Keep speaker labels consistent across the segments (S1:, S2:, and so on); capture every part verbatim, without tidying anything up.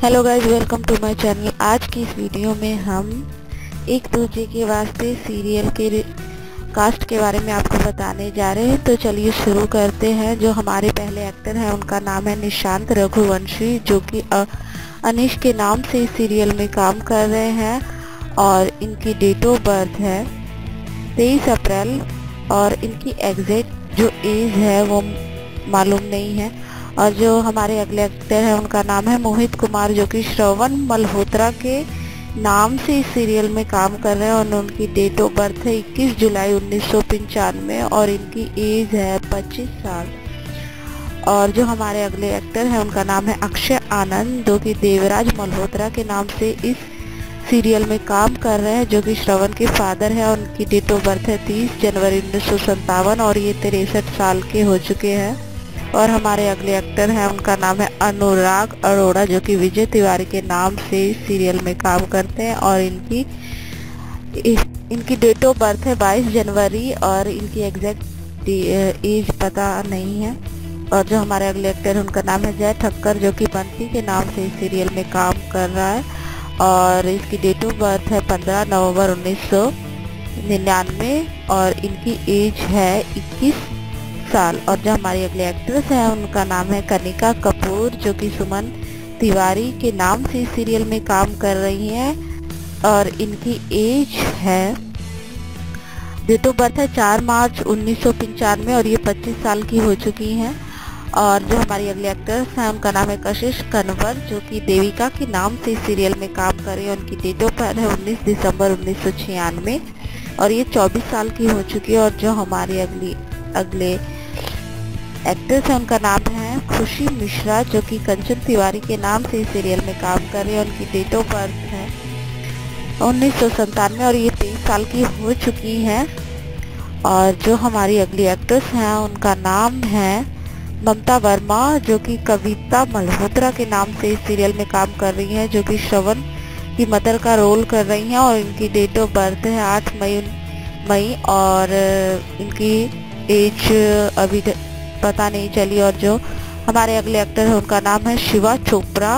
S1: Hello guys, welcome to my channel. आज की इस वीडियो में हम एक दूजे के वास्ते सीरियल के कास्ट के बारे में आपको बताने जा रहे हैं। तो चलिए शुरू करते हैं। जो हमारे पहले एक्टर हैं उनका नाम है निशांत रघुवंशी, जो कि अनीश के नाम से इस सीरियल में काम कर रहे हैं और इनकी डेट ऑफ बर्थ है तेईस अप्रैल और इनकी एग्जैक्ट जो एज है वो मालूम नहीं है। और जो हमारे अगले एक्टर हैं उनका नाम है मोहित कुमार, जो कि श्रवण मल्होत्रा के नाम से इस सीरियल में काम कर रहे हैं और उनकी डेट ऑफ बर्थ है इक्कीस जुलाई उन्नीस सौ पंचानवे और इनकी एज है पच्चीस साल। और जो हमारे अगले एक्टर हैं उनका नाम है अक्षय आनंद, जो कि देवराज मल्होत्रा के नाम से इस सीरियल में काम कर रहे हैं, जो कि श्रवण के फादर है। उनकी डेट ऑफ बर्थ है तीस जनवरी उन्नीस सौ सत्तावन और ये तिरसठ साल के हो चुके हैं। और हमारे अगले एक्टर हैं उनका नाम है अनुराग अरोड़ा, जो कि विजय तिवारी के नाम से इस सीरियल में काम करते हैं और इनकी इनकी डेट ऑफ बर्थ है बाईस जनवरी और इनकी एग्जैक्ट एज पता नहीं है। और जो हमारे अगले एक्टर हैं उनका नाम है जय ठक्कर, जो कि बंटी के नाम से इस सीरियल में काम कर रहा है और इसकी डेट ऑफ बर्थ है पंद्रह नवंबर उन्नीस सौ निन्यानवे और इनकी एज है इक्कीस साल। और जो हमारी अगले एक्ट्रेस है उनका नाम है कनिका कपूर, जो कि सुमन तिवारी के नाम से इस सीरियल में काम कर रही हैं और इनकी एज है, डेट ऑफ बर्थ है चार मार्च उन्नीस सौ पंचानवे और ये पच्चीस साल की हो चुकी हैं। और जो हमारी अगले एक्ट्रेस है उनका नाम है कशिश कन्वर, जो कि देविका के नाम से इस सीरियल में काम कर रही है। उनकी डेट ऑफ बर्थ है उन्नीस दिसंबर उन्नीस सौ छियानवे और ये चौबीस साल की हो चुकी है। और जो हमारी अगली अगले एक्ट्रेस है उनका नाम है खुशी मिश्रा, जो कि कंचन तिवारी के नाम से इस सीरियल में काम कर रही है। उनकी डेट ऑफ बर्थ है उन्नीस सौ संतानवे और ये तेईस साल की हो चुकी हैं। और जो हमारी अगली एक्ट्रेस हैं उनका नाम है ममता वर्मा, जो कि कविता मल्होत्रा के नाम से इस सीरियल में काम कर रही हैं, जो कि श्रवण की मदर का रोल कर रही हैं। और इनकी डेट ऑफ बर्थ है आठ मई मई और इनकी एज अभी पता नहीं चली। और जो हमारे अगले एक्टर है उनका नाम है शिवा चोपड़ा,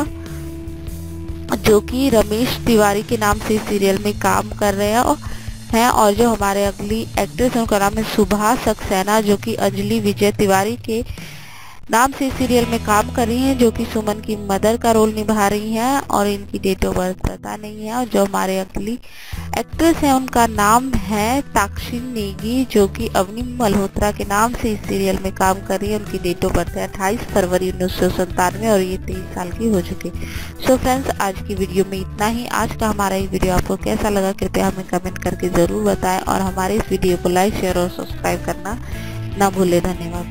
S1: जो कि रमेश तिवारी के नाम से इस सीरियल में काम कर रहे हैं। और जो हमारे अगली एक्ट्रेस है उनका नाम है सुभा सक्सेना, जो कि अंजलि विजय तिवारी के नाम से इस सीरियल में काम कर रही हैं, जो कि सुमन की मदर का रोल निभा रही हैं और इनकी डेट ऑफ बर्थ पता नहीं है। और जो हमारे अगली एक्ट्रेस है उनका नाम है ताक्षी नेगी, जो कि अवनी मल्होत्रा के नाम से इस सीरियल में काम कर रही है। उनकी डेट ऑफ बर्थ है अट्ठाईस फरवरी उन्नीस सौ संतानवे और ये तेईस साल की हो चुकी है। सो फ्रेंड्स, आज की वीडियो में इतना ही। आज का हमारा ये वीडियो आपको कैसा लगा कृपया हमें कमेंट करके जरूर बताएं और हमारे इस वीडियो को लाइक शेयर और सब्सक्राइब करना ना भूलें। धन्यवाद।